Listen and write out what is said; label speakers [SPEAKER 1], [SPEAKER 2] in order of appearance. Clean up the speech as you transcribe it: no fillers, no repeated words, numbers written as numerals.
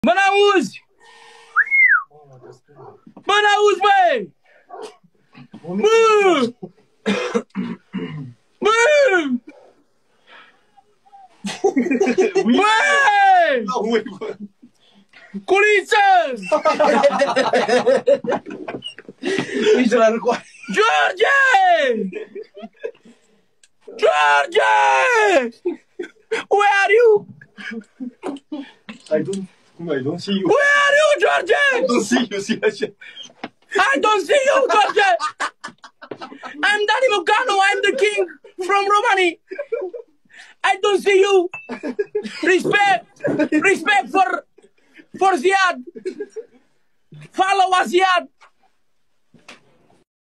[SPEAKER 1] Mă n-auzi! Mă n-auzi, băi! Bă! Bă! Băi! Culiță!
[SPEAKER 2] Ești la răcoare.
[SPEAKER 1] George! George! Where are you?
[SPEAKER 2] I don't see you.
[SPEAKER 1] Where are you, George?
[SPEAKER 2] I don't see you, see așa.
[SPEAKER 1] I don't see you, George! I'm Danny Mocanu, I'm the king from Romania. I don't see you. Respect for Ziad. Follow Ziad.